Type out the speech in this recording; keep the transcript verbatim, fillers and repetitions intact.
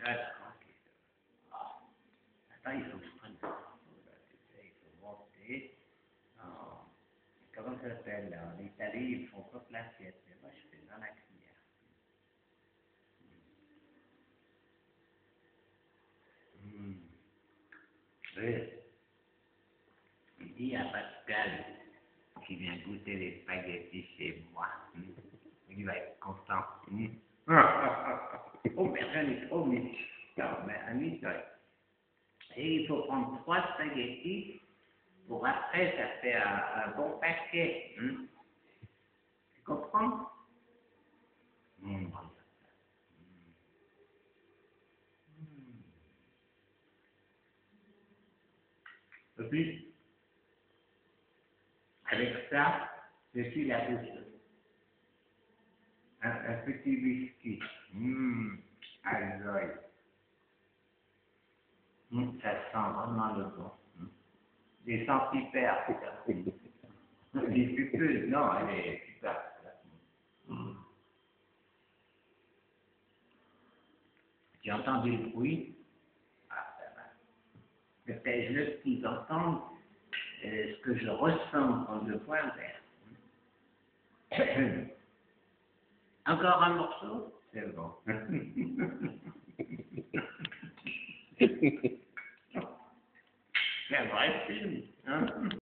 Ah, d'accord, ok. Ah. Attends, il faut que je prenne ça. Il faut monter. Oh. Comment ça s'appelle là? En Italie, ils font pas l'assiette. Mais moi, je fais dans la cuillère. Mmh. Oui. Il dit à Pascal qui vient goûter les spaghettis chez moi. Mmh. Il va être content. Mmh. Oh, mais j'en ai trop mis. Non, mais Annie, et il faut prendre trois spaghettis pour après, ça fait un, un bon paquet. Mmh. Tu comprends? Mmh. Et puis, avec ça, je suis la bouche. Un, un petit whisky. Mmh. Alors, mmh. Ça sent vraiment le bon. Mmh. Des centipères. Des pupilles, non, elle est super. Mmh. Tu as entendu le bruit? Ah, ça va. Pèse-le qu'ils entendent euh, ce que je ressens quand je bois un verre. Encore un morceau? C'est bon. C'est un vrai film, hein?